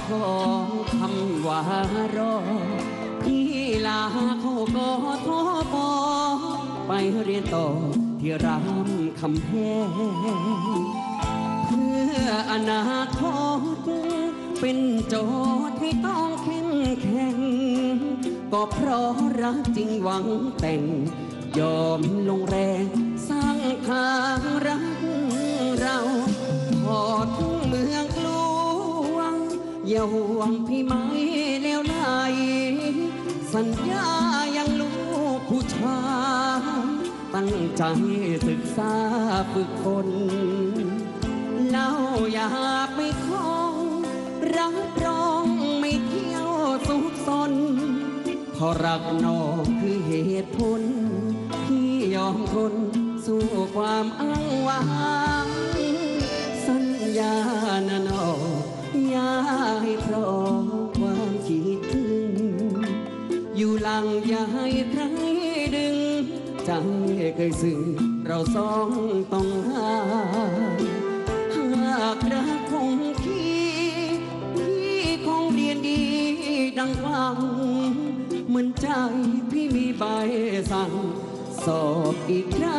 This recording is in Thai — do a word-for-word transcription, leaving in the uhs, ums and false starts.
ของคำว่ารอพี่ลาเขาก็ท้อปอไปเรียนต่อที่รามคำแหงเพื่ออนาคตเป็นโจทย์ให้ต้องเข้มแข็งก็เพราะรักจริงหวังแต่งยอมลงแรงสร้างทางรักเราพอถึงเมืองกลวงอย่าห่วงพี่ไม่เลวไหลสัญญายังลูกผู้ชายตั้งใจศึกษาฝึกฝนเล่าอย่าไปคล้องรับรองไม่เที่ยวสุขสนเพราะรักน้องคือเหตุผลที่ยอมทนสู้ความอ้างว้างสัญญานะน้องอย่าให้เพราะความคิดถึงอยู่หลังอย่าให้ใครดึงใจเคยซึ้งเราสองต้องห่างหากรักคงที่พี่คงเรียนดีดังฟังเหมือนใจพี่มีใบสั่งสอบอีกครั้ง